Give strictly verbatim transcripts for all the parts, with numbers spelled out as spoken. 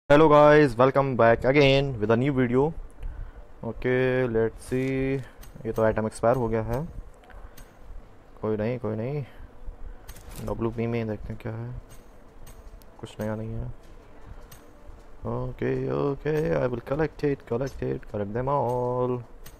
Hello guys, welcome back again with a new video. Okay, let's see. ये तो item expire हो गया है. कोई नहीं कोई नहीं. डब्ल्यू पी में देखते हैं क्या है. कुछ नया नहीं है. Okay okay, I will collect it, collect it, collect them all.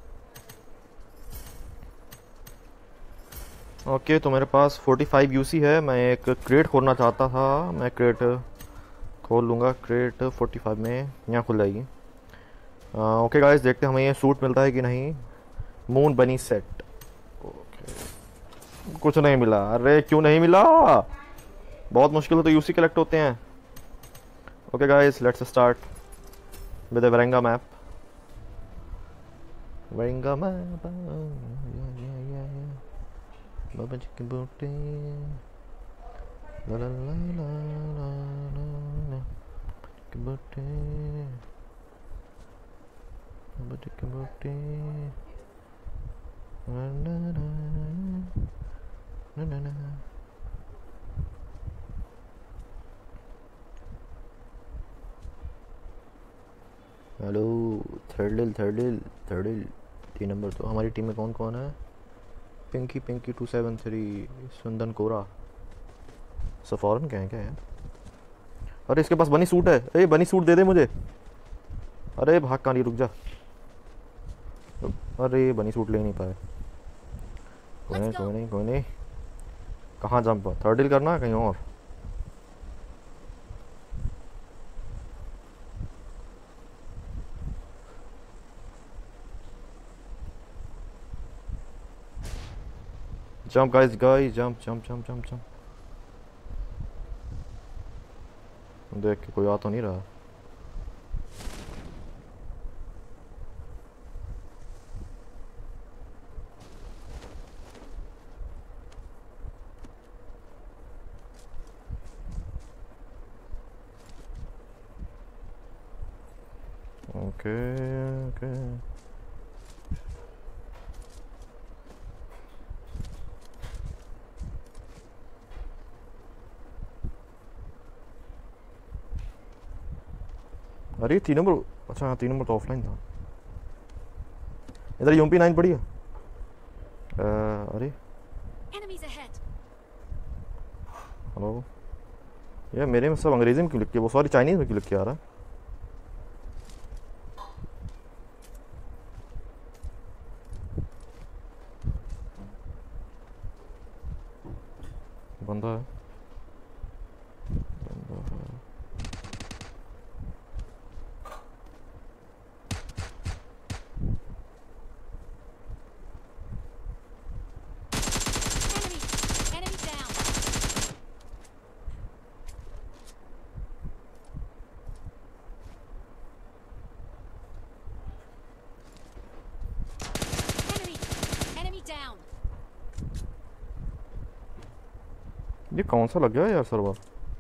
Okay, तो मेरे पास पैंतालीस यूसी है. मैं एक क्रेट खोलना चाहता था. मैं क्रेट खोल लूँगा. क्रेट पैंतालीस में यहाँ खुल जाएगी. ओके गाइस, देखते हैं हमें ये सूट मिलता है कि नहीं. मून बनी सेट. ओके, कुछ नहीं मिला. अरे क्यों नहीं मिला. बहुत मुश्किल तो यूसी कलेक्ट होते हैं. Okay guys, let's start with the वरेंगा मैप. वरेंगा मैप. बाबा जी के बूटे. ला ला ला ला ला ला के बूटे. बाबा जी के बूटे. ना ना ना ना ना. हेलो थर्डिल थर्डिल थर्डिल. तीन नंबर. तो हमारी टीम में कौन कौन है. Pinky Pinky two seven three. सुंदन कोरा. सफॉरन क्या है क्या है. अरे इसके पास बनी सूट है. अरे बनी सूट दे दे मुझे. अरे भाग कहाँ नहीं. रुक जा. अरे बनी सूट ले नहीं पाए. कोई नहीं कोई नहीं कोई नहीं. कहाँ जंप. थर्डिल करना कहीं और. Jump guys guys jump jump jump jump jump. देख के कोई आ तो नहीं रहा. Okay okay. अरे तीन नंबर. अच्छा हाँ, तीन नंबर तो ऑफलाइन था. इधर यूएमपी नाइन पड़ी है. अरे हेलो. ये मेरे में सब अंग्रेजी में क्यों लिख के. वो सॉरी चाइनीज में क्यों लिख के आ रहा है. बंदा है. बंदा है. ये कौन सा लग गया यार server.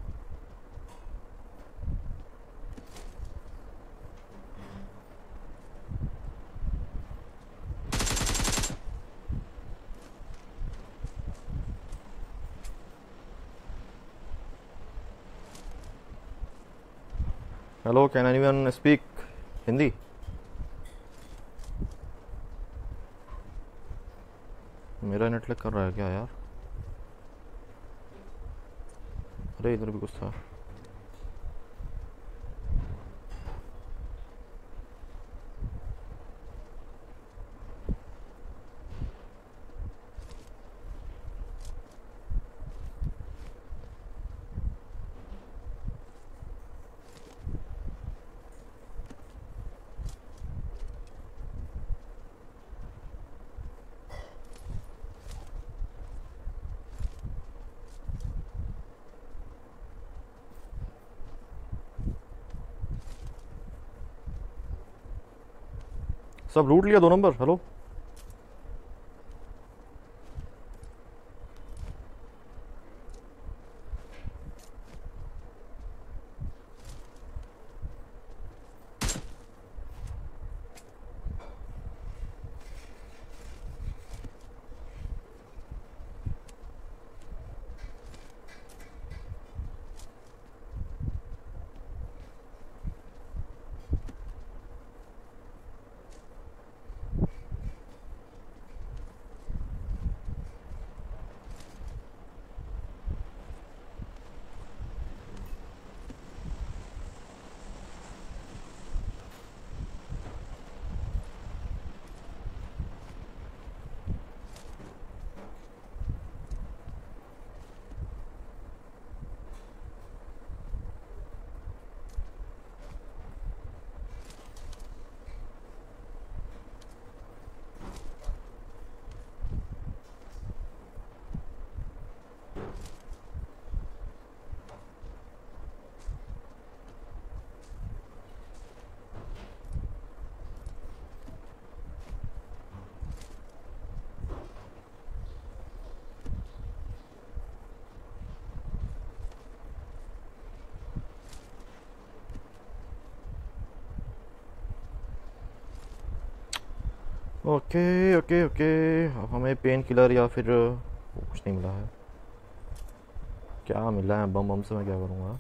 Hello can anyone speak Hindi. मेरा नेट लैग कर रहा है क्या यार. अरे इधर भी कुछ था. सब लूट लिया दो नंबर. हेलो. ओके ओके ओके, अब हमें पेन किलर या फिर कुछ नहीं मिला है। क्या मिला है? बम बम से मैं क्या करूँगा?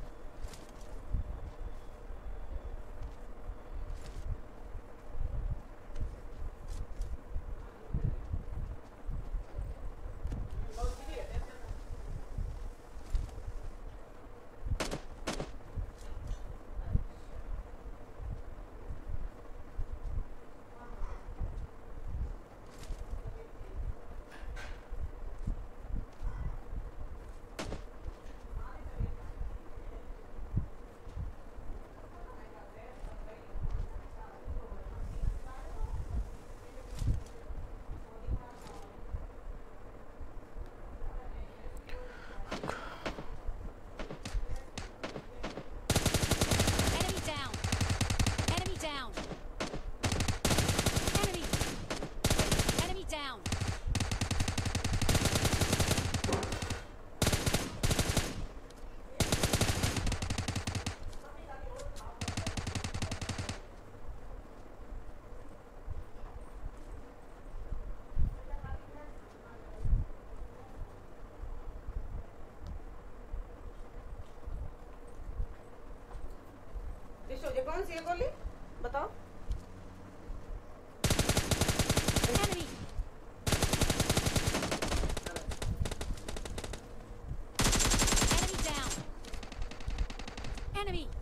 Enemy down. Enemy down. Enemy. Enemy down. ये कौन सी है गोली बताओ? Enemy. Enemy down. Enemy.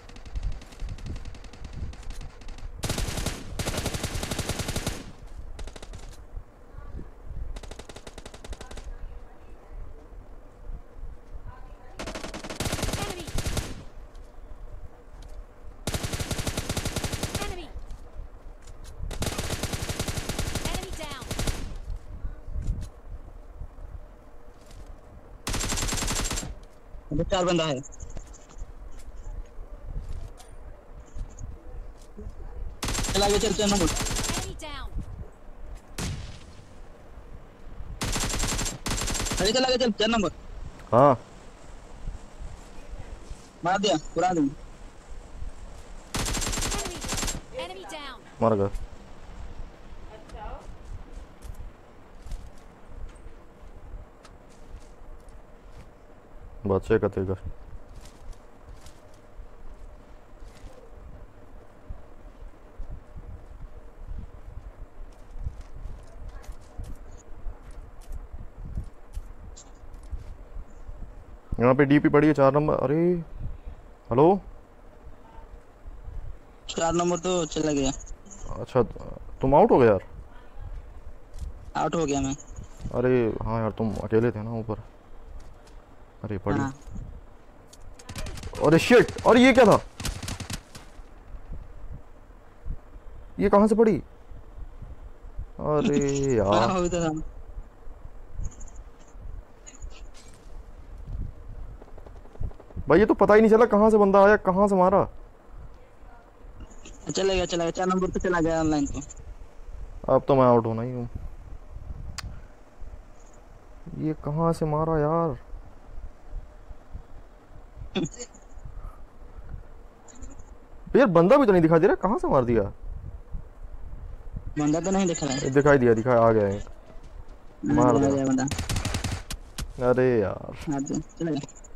Enemy. Enemy. Enemy down. अबे चार बंदा है। चल आगे चल चल नंबर। Enemy down. अरे चल आगे चल चार नंबर। हाँ मार दिया पूरा दूँ। Enemy. Enemy down. मर गया। अच्छा बच्चे का तेगा। यहाँ पे डीपी पड़ी है चार नंबर। अरे हेलो, चार नंबर तो चला गया। अच्छा तुम आउट हो गए यार? आउट हो गया मैं। अरे हाँ यार, तुम अकेले थे ना ऊपर। अरे पड़ी। हाँ। अरे शिट, और ये क्या था? ये कहाँ से पड़ी? अरे हाँ यार, हो तो था। भाई ये तो पता ही नहीं चला कहाँ से बंदा आया, कहाँ से मारा। चला गया चला गया चार नंबर तो चला गया ऑनलाइन तो। अब तो मैं आउट होना ही हूँ। ये कहाँ से मारा यार? यार बंदा भी तो नहीं दिखाई दे रहा, कहाँ से मार दिया? बंदा तो नहीं दिख रहा है। दिखाई दिया, दिखाई आ गया एक। हाँ, मार आ दिया। गया बंदा। अरे यार हाँ, चला गया।